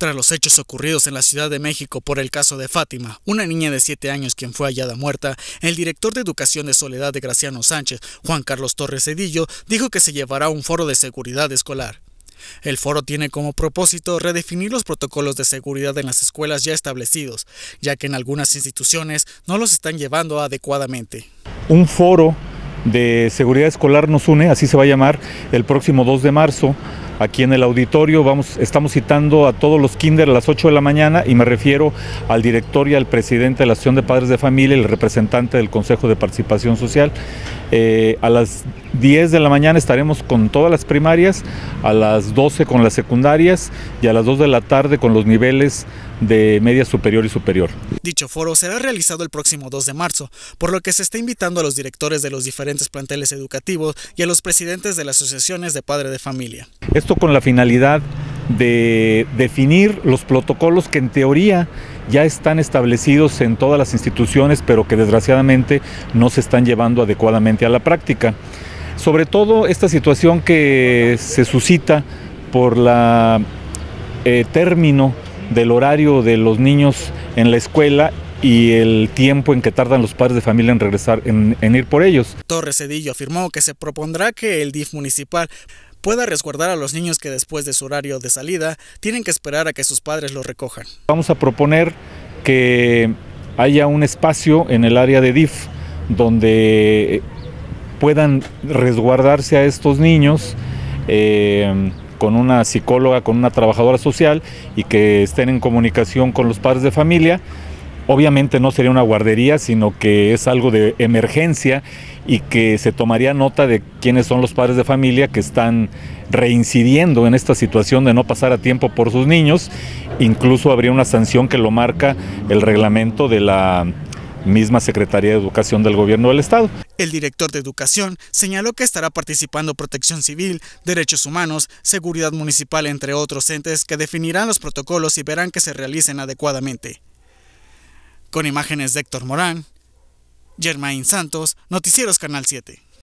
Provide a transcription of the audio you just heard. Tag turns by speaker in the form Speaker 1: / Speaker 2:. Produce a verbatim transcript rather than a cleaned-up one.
Speaker 1: Tras los hechos ocurridos en la Ciudad de México por el caso de Fátima, una niña de siete años quien fue hallada muerta, el director de Educación de Soledad de Graciano Sánchez, Juan Carlos Torres Cedillo, dijo que se llevará un foro de seguridad escolar. El foro tiene como propósito redefinir los protocolos de seguridad en las escuelas ya establecidos, ya que en algunas instituciones no los están llevando adecuadamente.
Speaker 2: Un foro de seguridad escolar nos une, así se va a llamar, el próximo dos de marzo. Aquí en el auditorio vamos, estamos citando a todos los kinder a las ocho de la mañana y me refiero al director y al presidente de la Asociación de Padres de Familia, el representante del Consejo de Participación Social. Eh, a las diez de la mañana estaremos con todas las primarias, a las doce con las secundarias y a las dos de la tarde con los niveles de media superior y superior.
Speaker 1: Dicho foro será realizado el próximo dos de marzo, por lo que se está invitando a los directores de los diferentes planteles educativos y a los presidentes de las asociaciones de padres de familia.
Speaker 2: Esto con la finalidad de definir los protocolos que en teoría ya están establecidos en todas las instituciones, pero que desgraciadamente no se están llevando adecuadamente a la práctica. Sobre todo esta situación que se suscita por la eh, término del horario de los niños en la escuela y el tiempo en que tardan los padres de familia en regresar, en, en ir por ellos.
Speaker 1: Torres Cedillo afirmó que se propondrá que el D I F municipal pueda resguardar a los niños que después de su horario de salida tienen que esperar a que sus padres los recojan.
Speaker 2: Vamos a proponer que haya un espacio en el área de D I F donde puedan resguardarse a estos niños eh, con una psicóloga, con una trabajadora social y que estén en comunicación con los padres de familia. Obviamente no sería una guardería, sino que es algo de emergencia y que se tomaría nota de quiénes son los padres de familia que están reincidiendo en esta situación de no pasar a tiempo por sus niños. Incluso habría una sanción que lo marca el reglamento de la misma Secretaría de Educación del Gobierno del Estado.
Speaker 1: El director de Educación señaló que estará participando Protección Civil, Derechos Humanos, Seguridad Municipal, entre otros entes que definirán los protocolos y verán que se realicen adecuadamente. Con imágenes de Héctor Morán, Germain Santos, Noticieros Canal siete.